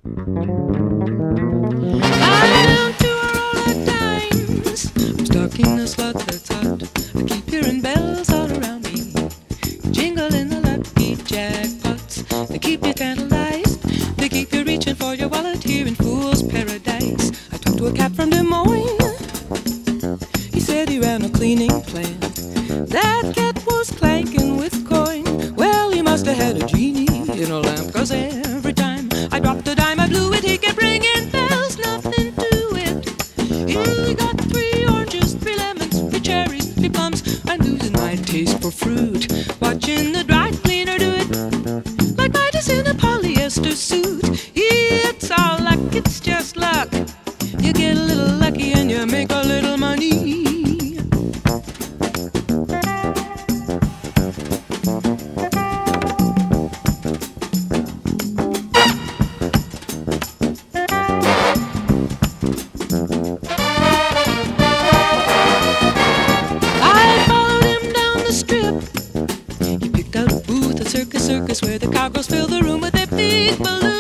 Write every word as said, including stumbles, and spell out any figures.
I don't do a roll of dimes. I'm stuck in a slot that's hot. I keep hearing bells all around me, jingling the lucky jackpots. They keep you tantalized. They keep you reaching for your wallet here in Fool's Paradise. I talked to a cat from Des Moines. He said he ran a cleaning plant. That cat was clanking with coin. Well, he must have had a genie in a lamp, 'cause every time I dropped a dime I blew it, he kept ringing bells, nothing to it. He got three oranges, three lemons, three cherries, three plums. I'm losing my taste for fruit, watching the dry cleaner do it, like Midas in a polyester suit. It's all luck, it's just luck. You get a little lucky and you make a little money. Circus, circus, where the cowgirls fill the room with their big balloons.